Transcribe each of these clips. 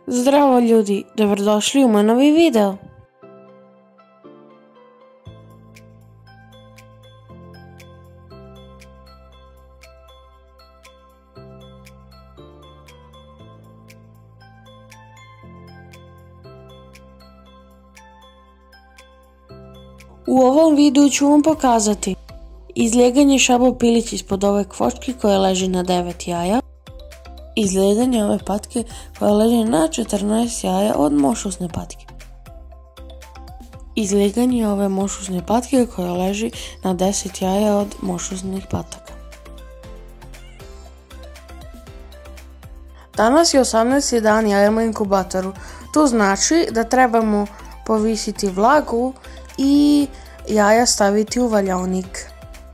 Zdravo ljudi, dobrodošli u moj novi video. U ovom videu ću vam pokazati izlijeganje šabopilić ispod ove kvočke koja leži na 9 jaja, izlijeganje ove patke koja leži na 14 jaja od mošusne patke, izlijeganje ove mošusne patke koja leži na 10 jaja od mošusnih pataka. Danas je 18. dan jajama inkubatoru. To znači da trebamo povisiti vlagu i jaja staviti u valjaonik.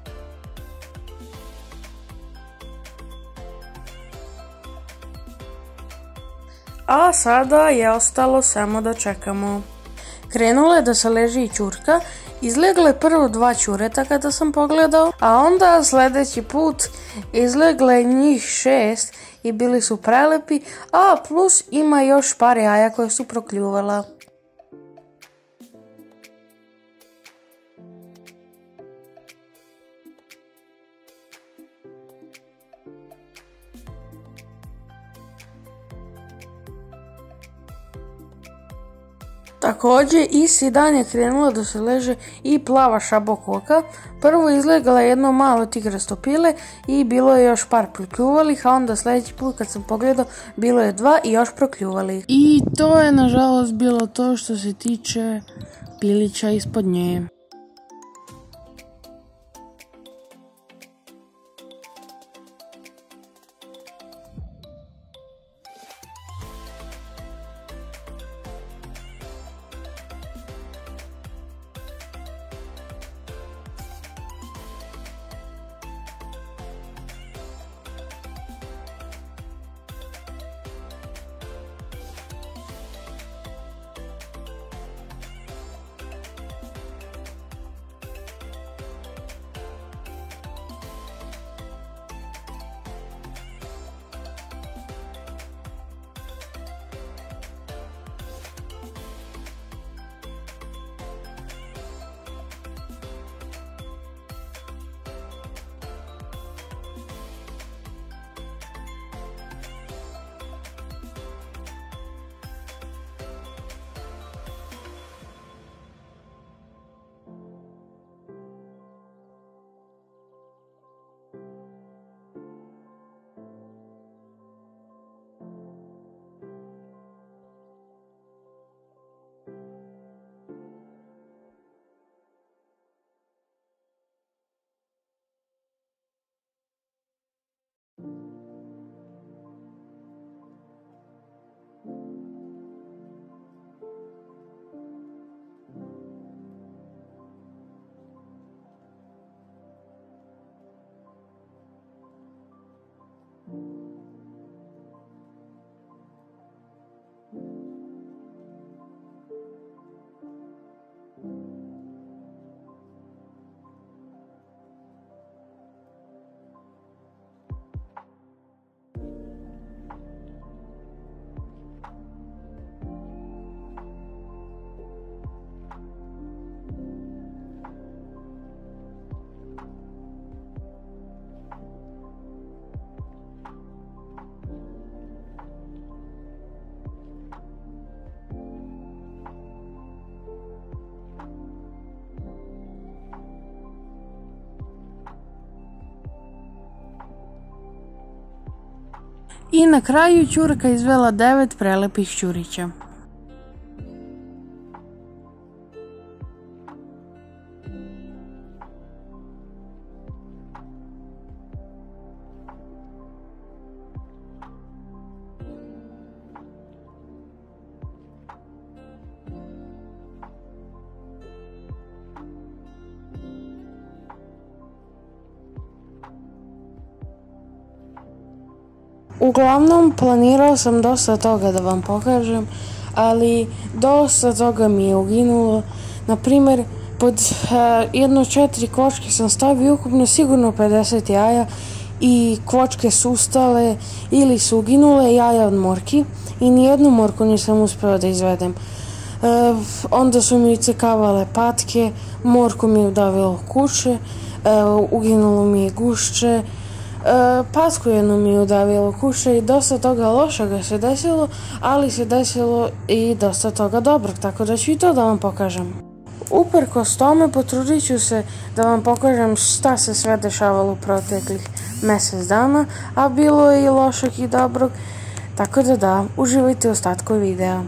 A sada je ostalo samo da čekamo. Krenula je da se leži i ćurka, izlegle prvo 2 ćureta kada sam pogledao, a onda sljedeći put izlegle njih 6 i bili su prelepi, a plus ima još par jaja koje su prokljuvala. Također isti dan je krenula da se leže i plava šabokoka. Prvo izlegala jedno malo tigrasto pile i bilo je još par prokljuvalih, a onda sljedeći put kad sam pogledao bilo je 2 i još prokljuvalih. I to je nažalost bilo to što se tiče pilića ispod nje. I na kraju ćurka izvela 9 prelepih ćurića. Uglavnom, planirao sam dosta toga da vam pokažem, ali dosta toga mi je uginulo. Naprimjer, pod jedno 4 koške sam stavio ukupno sigurno 50 jaja i kvočke su ustale ili su uginule jaja od morki i nijednu morku nisam uspio da izvedem. Onda su mi cekavale patke, morku mi je udavilo kuće, uginulo mi je gušće, patku jednu mi je udavilo kuće i dosta toga lošega se desilo, ali se desilo i dosta toga dobrog, tako da ću i to da vam pokažem. Uprkos tome potrudit ću se da vam pokažem šta se sve dešavalo u proteklih mjesec dana, a bilo je i lošeg i dobrog, tako da uživajte u ostatku videa.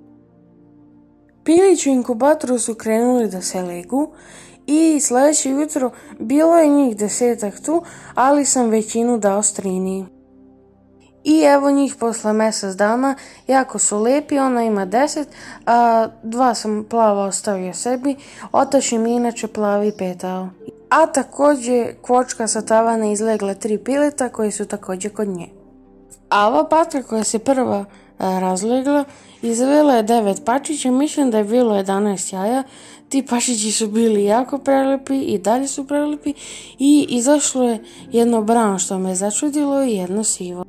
Pilići u inkubatoru su krenuli da se legu i sljedeće jutro bilo je njih 10 tu, ali sam većinu dao Strini. I evo njih posle mjesec dana, jako su lepi, ona ima 10, a 2 sam plava ostavio sebi, otac mi inače plavi petao. A također kvočka sa tavana izlegla 3 pileta koji su također kod nje. A ova patka koja se prva razlegla, izvela je 9 pačića, mislim da je bilo 11 jaja. Ti pačići su bili jako prelepi i dalje su prelepi i izašlo je jedno brown što me začudilo i jedno sivo.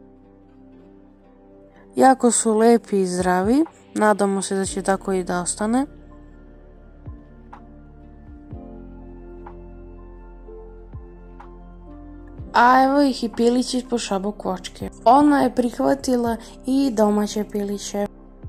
Jako su lepi i zdravi, nadamo se da će tako i da ostane. A evo ih i pilić ispod šabo kvočke. Ona je prihvatila i domaće piliće.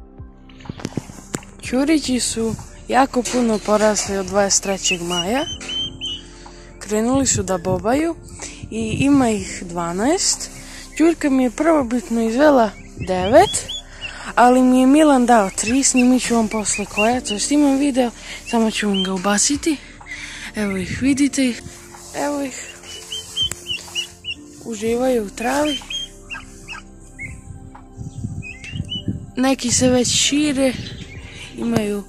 Ćurići su jako puno porasli od 23. maja. Krenuli su da bobaju i ima ih 12. Ćurka mi je prvobitno izvela 9, ali mi je Milan dao 3, snimit ću vam posle koja, to snimam video, samo ću vam ga ubaciti. Evo ih, vidite ih, evo ih. Uživaju u travi. Neki se već šire, imaju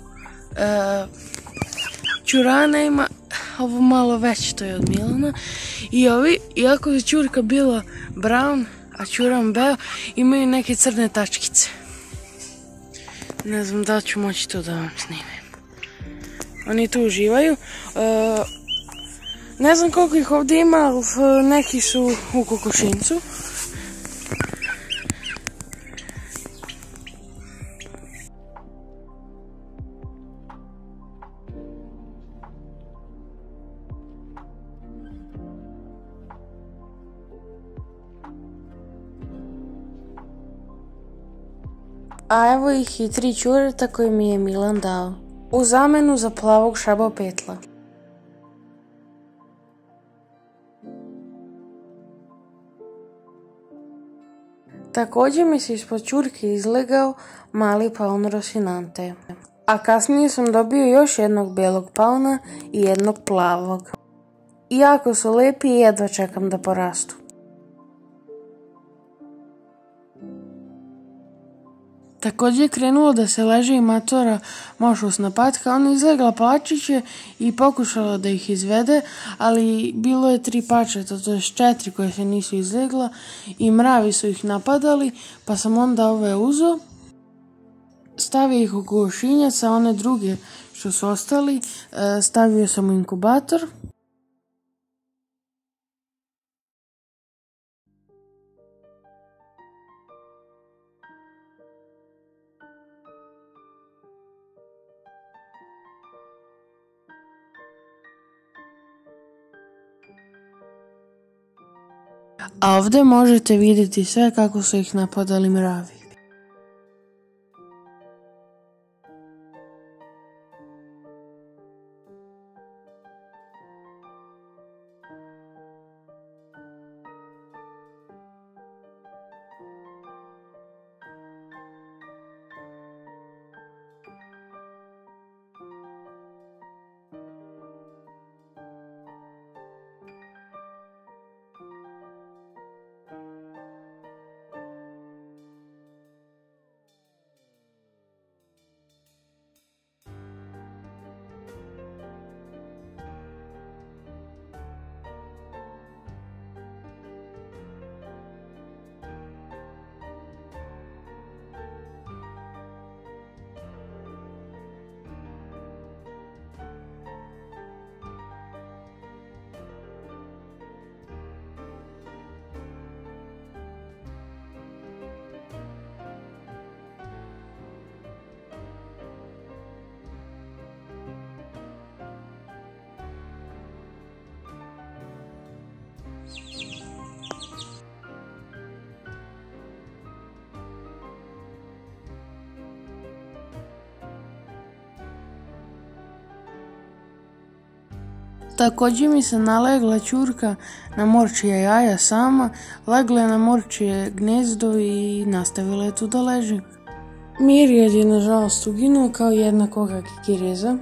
ćurane, ima ovo malo veće, to je od Milana. I ovi, iako je ćurka bila brown, a ćuran beo, imaju neke crne tačkice. Ne znam da li ću moći to da vam snimim. Oni tu uživaju. Ne znam koliko ih ovdje ima, ali neki su u kokošincu. A evo ih i 3 ćureta koje mi je Milan dao, u zamenu za plavog šabopetla. Također mi se ispod ćurke izlegao mali paun Rosinante. A kasnije sam dobio još jednog bijelog pauna i jednog plavog. Jako su lepi i jedva čekam da porastu. Također je krenulo da se leže i matora mošusna patka. Ona izlegla pačiće i pokušala da ih izvede, ali bilo je 3 pačeta, to je 4 koje se nisu izlegla i mravi su ih napadali, pa sam onda ove uzeo, stavio ih u kokošinjac, a one druge što su ostali stavio sam u inkubator. A ovdje možete vidjeti sve kako su ih napadali mravi. Također mi se nalegla ćurka na morčije jaja sama, legla je na morčije gnezdo i nastavila je tu da leži. Mirjad je nažalost uginuo kao jedna koga kikireza.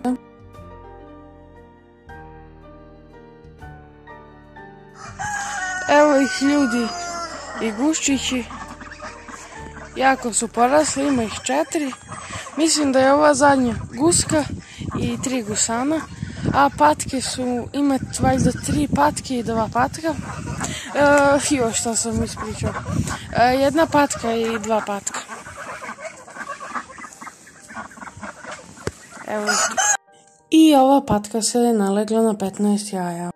Evo ih ljudi i guščići, jako su porasli, ima ih 4. Mislim da je ova zadnja guska i 3 gusana, a patke su, ima valjda 3 patke i 2 patka. Još što sam ispričao, 1 patka i 2 patka. Evo. I ova patka se nalegla na 15 jaja.